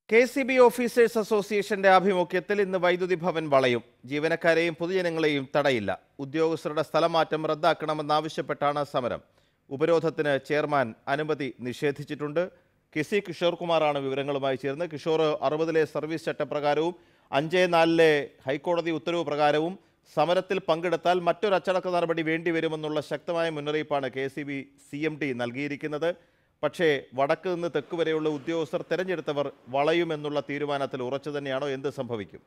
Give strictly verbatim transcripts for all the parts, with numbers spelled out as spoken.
K C B officers അസോസിയേഷന്റെ ആഭിമുഖ്യത്തിൽ ഇന്ന് വൈദ്യുതി ഭവൻ വളയും. ജീവനക്കാരെയും പൊതുജനങ്ങളെയും തടയില്ല. ഉദ്യോഗസ്ഥരുടെ സ്ഥലമാറ്റം റദ്ദാക്കണമെന്നാവശ്യപ്പെട്ടാണ് സമരം. ഉപരോധത്തിന് ചെയർമാൻ അനുമതി നിഷേധിച്ചിട്ടുണ്ട്. കെ സി കിഷോർ കുമാറാണ് വിവരങ്ങളുമായി ചേർന്ന്. കിഷോർ, അറുപതിലെ സർവീസ് ചട്ടപ്രകാരവും അഞ്ച് നാലിലെ ഹൈക്കോടതി ഉത്തരവ് പ്രകാരവും സമരത്തിൽ പങ്കെടുത്താൽ മറ്റൊരു അച്ചടക്ക നടപടി വേണ്ടിവരുമെന്നുള്ള ശക്തമായ മുന്നറിയിപ്പാണ് K C B C M D നൽകിയിരിക്കുന്നത്. പക്ഷേ വടക്ക് നിന്ന് തെക്ക് വരെയുള്ള ഉദ്യോഗസ്ഥർ തെരഞ്ഞെടുത്തവർ വളയുമെന്നുള്ള തീരുമാനത്തിൽ ഉറച്ചു തന്നെയാണോ? എന്ത് സംഭവിക്കും?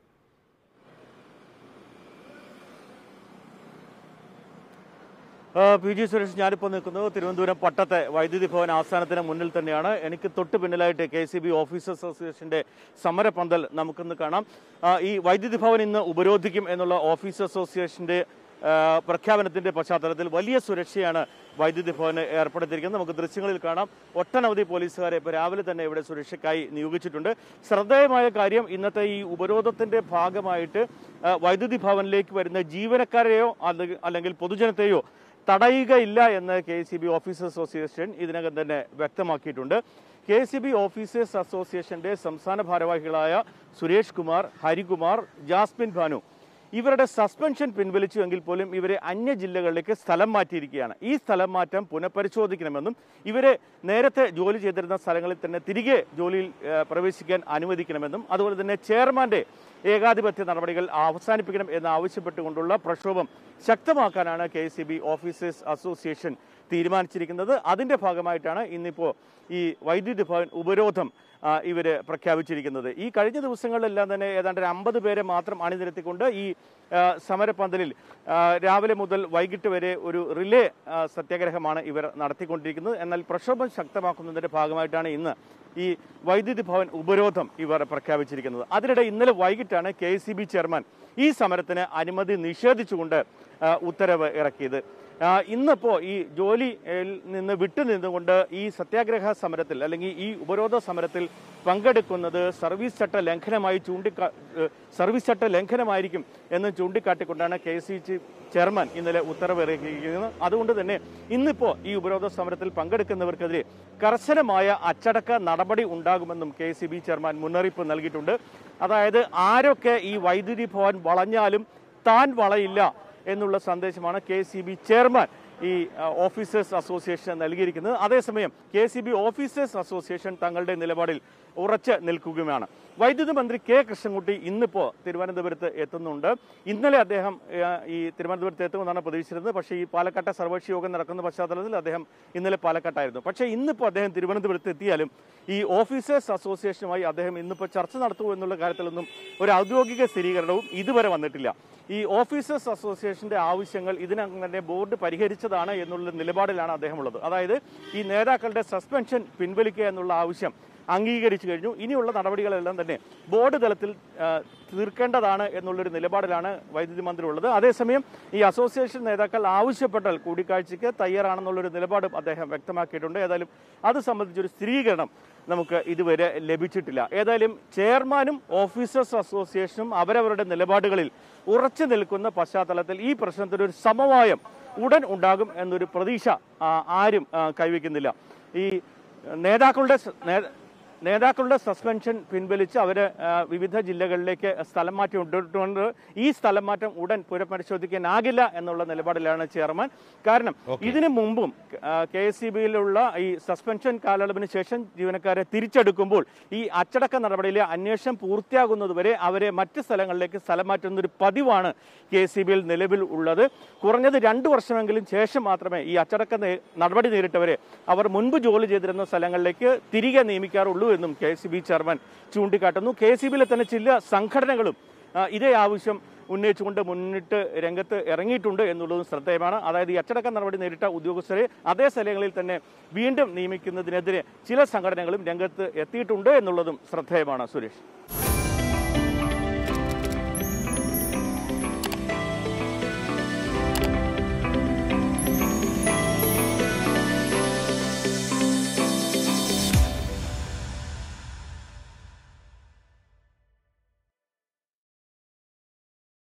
പി ജി സുരേഷ്, ഞാനിപ്പോൾ നിൽക്കുന്നത് തിരുവനന്തപുരം പട്ടത്തെ വൈദ്യുതി ഭവൻ ആസ്ഥാനത്തിന് മുന്നിൽ തന്നെയാണ്. എനിക്ക് തൊട്ട് പിന്നിലായിട്ട് കെ സി ബി ഓഫീസേഴ്സ് അസോസിയേഷന്റെ സമരപന്തൽ നമുക്കിന്ന് കാണാം. ഈ വൈദ്യുതി ഭവൻ ഇന്ന് ഉപരോധിക്കും എന്നുള്ള ഓഫീസേഴ്സ് അസോസിയേഷന്റെ പ്രഖ്യാപനത്തിന്റെ പശ്ചാത്തലത്തിൽ വലിയ സുരക്ഷയാണ് വൈദ്യുതി ഭവന് ഏർപ്പെടുത്തിയിരിക്കുന്നത്. നമുക്ക് ദൃശ്യങ്ങളിൽ കാണാം. ഒട്ടനവധി പോലീസുകാരെ ഇപ്പോൾ രാവിലെ തന്നെ ഇവിടെ സുരക്ഷയ്ക്കായി നിയോഗിച്ചിട്ടുണ്ട്. ശ്രദ്ധേയമായ കാര്യം, ഇന്നത്തെ ഈ ഉപരോധത്തിന്റെ ഭാഗമായിട്ട് വൈദ്യുതി ഭവനിലേക്ക് വരുന്ന ജീവനക്കാരെയോ അല്ലെങ്കിൽ പൊതുജനത്തെയോ തടയുകയില്ല എന്ന് K C B officers association ഇതിനകം തന്നെ വ്യക്തമാക്കിയിട്ടുണ്ട്. കെ സി ബി ഓഫീസേഴ്സ് അസോസിയേഷന്റെ സംസ്ഥാന ഭാരവാഹികളായ സുരേഷ് കുമാർ, ഹരികുമാർ, ജാസ്മിൻ ഭാനു ഇവരുടെ സസ്പെൻഷൻ പിൻവലിച്ചു എങ്കിൽ പോലും ഇവരെ അന്യ ജില്ലകളിലേക്ക് സ്ഥലം മാറ്റിയിരിക്കുകയാണ്. ഈ സ്ഥലം മാറ്റം പുനഃപരിശോധിക്കണമെന്നും ഇവരെ നേരത്തെ ജോലി ചെയ്തിരുന്ന സ്ഥലങ്ങളിൽ തന്നെ തിരികെ ജോലിയിൽ പ്രവേശിക്കാൻ അനുവദിക്കണമെന്നും അതുപോലെ തന്നെ ചെയർമാന്റെ ഏകാധിപത്യ നടപടികൾ അവസാനിപ്പിക്കണം എന്ന് ആവശ്യപ്പെട്ടുകൊണ്ടുള്ള പ്രക്ഷോഭം ശക്തമാക്കാനാണ് K C B officers association തീരുമാനിച്ചിരിക്കുന്നത്. അതിന്റെ ഭാഗമായിട്ടാണ് ഇന്നിപ്പോൾ ഈ വൈദ്യുതി ഭവൻ ഉപരോധം ഇവര് പ്രഖ്യാപിച്ചിരിക്കുന്നത്. ഈ കഴിഞ്ഞ ദിവസങ്ങളിലെല്ലാം തന്നെ ഏതാണ്ട് ഒരു അമ്പത് പേരെ മാത്രം അണിനിരത്തിക്കൊണ്ട് ഈ സമരപന്തലിൽ രാവിലെ മുതൽ വൈകിട്ട് വരെ ഒരു റിലേ സത്യാഗ്രഹമാണ് ഇവർ നടത്തിക്കൊണ്ടിരിക്കുന്നത്. എന്നാൽ പ്രക്ഷോഭം ശക്തമാക്കുന്നതിന്റെ ഭാഗമായിട്ടാണ് ഇന്ന് ഈ വൈദ്യുതി ഭവൻ ഉപരോധം ഇവർ പ്രഖ്യാപിച്ചിരിക്കുന്നത്. അതിനിടെ ഇന്നലെ വൈകിട്ടാണ് കെ സി ബി ചെയർമാൻ ഈ സമരത്തിന് അനുമതി നിഷേധിച്ചുകൊണ്ട് ഉത്തരവ് ഇറക്കിയത്. ഇന്നിപ്പോൾ ഈ ജോലിയിൽ നിന്ന് വിട്ടുനിന്നുകൊണ്ട് ഈ സത്യാഗ്രഹ സമരത്തിൽ അല്ലെങ്കിൽ ഈ ഉപരോധ സമരത്തിൽ പങ്കെടുക്കുന്നത് സർവീസ് ചട്ട ലംഘനമായി ചൂണ്ടിക്കാ സർവീസ് ചട്ട ലംഘനമായിരിക്കും എന്ന് ചൂണ്ടിക്കാട്ടിക്കൊണ്ടാണ് കെ സി സി ചെയർമാൻ ഇന്നലെ ഉത്തരവ് ഇറക്കിയിരിക്കുന്നത്. അതുകൊണ്ട് തന്നെ ഇന്നിപ്പോൾ ഈ ഉപരോധ സമരത്തിൽ പങ്കെടുക്കുന്നവർക്കെതിരെ കർശനമായ അച്ചടക്ക നടപടി ഉണ്ടാകുമെന്നും കെ സി ബി ചെയർമാൻ മുന്നറിയിപ്പ് നൽകിയിട്ടുണ്ട്. അതായത് ആരൊക്കെ ഈ വൈദ്യുതി ഭവൻ വളഞ്ഞാലും താൻ വളയില്ല എന്നുള്ള സന്ദേശമാണ് കെ സി ബി ചെയർമാൻ ഈ ഓഫീസേഴ്സ് അസോസിയേഷൻ നൽകിയിരിക്കുന്നത്. അതേസമയം K C B officers association തങ്ങളുടെ നിലപാടിൽ ഉറച്ചു നിൽക്കുകയുമാണ്. വൈദ്യുതി മന്ത്രി കെ കൃഷ്ണൻകുട്ടി ഇന്നിപ്പോൾ തിരുവനന്തപുരത്ത് എത്തുന്നുണ്ട്. ഇന്നലെ അദ്ദേഹം ഈ തിരുവനന്തപുരത്ത് എത്തുമെന്നാണ് പ്രതീക്ഷിച്ചിരുന്നത്. പക്ഷേ ഈ പാലക്കാട്ടെ സർവകക്ഷി യോഗം നടക്കുന്ന പശ്ചാത്തലത്തിൽ അദ്ദേഹം ഇന്നലെ പാലക്കാട്ടായിരുന്നു. പക്ഷേ ഇന്നിപ്പോൾ അദ്ദേഹം തിരുവനന്തപുരത്ത് എത്തിയാലും ഈ ഓഫീസേഴ്സ് അസോസിയേഷനുമായി അദ്ദേഹം ഇന്നിപ്പോൾ ചർച്ച നടത്തുമോ എന്നുള്ള കാര്യത്തിലൊന്നും ഒരു ഔദ്യോഗിക സ്ഥിരീകരണവും ഇതുവരെ വന്നിട്ടില്ല. ഈ ഓഫീസേഴ്സ് അസോസിയേഷന്റെ ആവശ്യങ്ങൾ ഇതിനകം തന്നെ ബോർഡ് പരിഹരിച്ചതാണ് എന്നുള്ള നിലപാടിലാണ് അദ്ദേഹം ഉള്ളത്. അതായത് ഈ നേതാക്കളുടെ സസ്പെൻഷൻ പിൻവലിക്കുക എന്നുള്ള ആവശ്യം അംഗീകരിച്ചു കഴിഞ്ഞു. ഇനിയുള്ള നടപടികളെല്ലാം തന്നെ ബോർഡ് തലത്തിൽ തീർക്കേണ്ടതാണ് എന്നുള്ളൊരു നിലപാടിലാണ് വൈദ്യുതി മന്ത്രി ഉള്ളത്. അതേസമയം ഈ അസോസിയേഷൻ നേതാക്കൾ ആവശ്യപ്പെട്ടാൽ കൂടിക്കാഴ്ചയ്ക്ക് തയ്യാറാണെന്നുള്ളൊരു നിലപാടും അദ്ദേഹം വ്യക്തമാക്കിയിട്ടുണ്ട്. ഏതായാലും അത് സംബന്ധിച്ചൊരു സ്ഥിരീകരണം നമുക്ക് ഇതുവരെ ലഭിച്ചിട്ടില്ല. ഏതായാലും ചെയർമാനും ഓഫീസേഴ്സ് അസോസിയേഷനും അവരവരുടെ നിലപാടുകളിൽ ഉറച്ചു നിൽക്കുന്ന പശ്ചാത്തലത്തിൽ ഈ പ്രശ്നത്തിനൊരു സമവായം ഉടൻ ഉണ്ടാകും എന്നൊരു പ്രതീക്ഷ ആരും കൈവയ്ക്കുന്നില്ല. ഈ നേതാക്കളുടെ നേതാക്കളുടെ സസ്പെൻഷൻ പിൻവലിച്ച് അവര് വിവിധ ജില്ലകളിലേക്ക് സ്ഥലം മാറ്റം ഉണ്ടായിട്ടുണ്ട്. ഈ സ്ഥലം മാറ്റം ഉടൻ പുനഃപരിശോധിക്കാനാകില്ല എന്നുള്ള നിലപാടിലാണ് ചെയർമാൻ. കാരണം ഇതിനു മുമ്പും കെ എസ് സി ബിയിലുള്ള ഈ സസ്പെൻഷൻ കാലയളവിന് ശേഷം ജീവനക്കാരെ തിരിച്ചെടുക്കുമ്പോൾ ഈ അച്ചടക്ക നടപടിയിലെ അന്വേഷണം പൂർത്തിയാകുന്നതുവരെ അവരെ മറ്റ് സ്ഥലങ്ങളിലേക്ക് സ്ഥലം മാറ്റുന്ന ഒരു പതിവാണ് കെ എസ് സി ബിയിൽ നിലവിൽ ഉള്ളത്. കുറഞ്ഞത് രണ്ടു വർഷമെങ്കിലും ശേഷം മാത്രമേ ഈ അച്ചടക്ക നടപടി നേരിട്ടവരെ അവർ മുൻപ് ജോലി ചെയ്തിരുന്ന സ്ഥലങ്ങളിലേക്ക് തിരികെ നിയമിക്കാറുള്ളൂ എന്നും K S C B chairman ചൂണ്ടിക്കാട്ടുന്നു. കെ എസ് സി ബിയിലെ തന്നെ ചില സംഘടനകളും ഇതേ ആവശ്യം ഉന്നയിച്ചുകൊണ്ട് മുന്നിട്ട് രംഗത്ത് ഇറങ്ങിയിട്ടുണ്ട് എന്നുള്ളതും ശ്രദ്ധേയമാണ്. അതായത് ഈ അച്ചടക്ക നടപടി നേരിട്ട ഉദ്യോഗസ്ഥരെ അതേ സ്ഥലങ്ങളിൽ തന്നെ വീണ്ടും നിയമിക്കുന്നതിനെതിരെ ചില സംഘടനകളും രംഗത്ത് എത്തിയിട്ടുണ്ട് എന്നുള്ളതും ശ്രദ്ധേയമാണ്. സുരേഷ്.